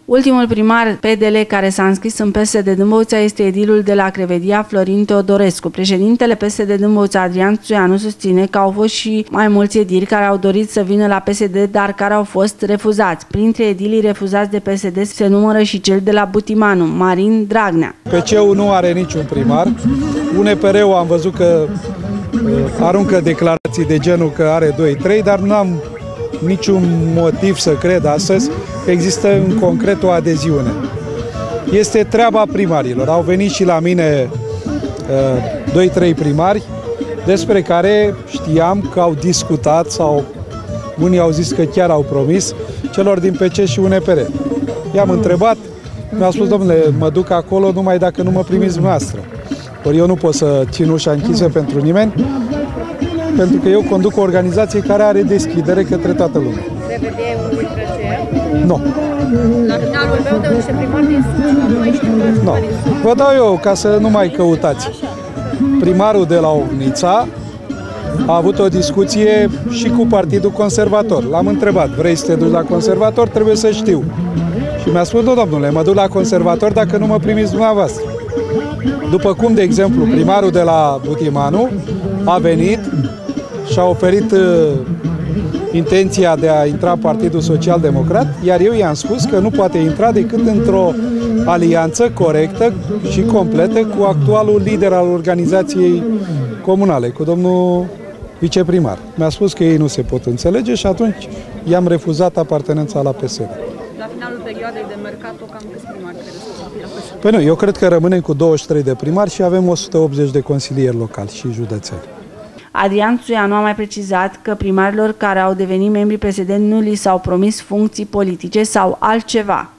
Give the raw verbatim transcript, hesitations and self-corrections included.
Ultimul primar P D L care s-a înscris în P S D Dâmbovița este edilul de la Crevedia, Florin Teodorescu. Președintele P S D Dâmbovița, Adrian Țuianu, susține că au fost și mai mulți edili care au dorit să vină la P S D, dar care au fost refuzați. Printre edilii refuzați de P S D se numără și cel de la Butimanu, Marin Dragnea. P C-ul nu are niciun primar. U N P R-ul am văzut că aruncă declarații de genul că are doi trei, dar nu am niciun motiv să cred astăzi că există în concret o adeziune. Este treaba primarilor. Au venit și la mine doi trei primari despre care știam că au discutat sau unii au zis că chiar au promis celor din P C și U N P R. I-am întrebat, mi-a spus, domnule, mă duc acolo numai dacă nu mă primiți dumneavoastră. Ori eu nu pot să țin ușa închisă pentru nimeni, pentru că eu conduc o organizație care are deschidere către toată lumea. Crevedia e unul dintre aceia? Nu. La finalul meu de viceprimar din Suceava, noi știm că nu. Vă dau eu ca să nu mai căutați. Primarul de la Ognița a avut o discuție și cu Partidul Conservator. L-am întrebat, vrei să te duci la Conservator? Trebuie să știu. Și mi-a spus, nu, domnule, mă duc la Conservator dacă nu mă primiți dumneavoastră. După cum, de exemplu, primarul de la Butimanu a venit și a oferit uh, intenția de a intra în Partidul Social Democrat, iar eu i-am spus că nu poate intra decât într-o alianță corectă și completă cu actualul lider al organizației comunale, cu domnul viceprimar. Mi-a spus că ei nu se pot înțelege și atunci i-am refuzat apartenența la P S D. La finalul perioadei de mercato, cam câți primari credeți că vor fi la P S D? Păi nu, eu cred că rămânem cu douăzeci și trei de primari și avem o sută optzeci de consilieri locali și județeni. Adrian Țuianu a mai precizat că primarilor care au devenit membri P S D nu li s-au promis funcții politice sau altceva.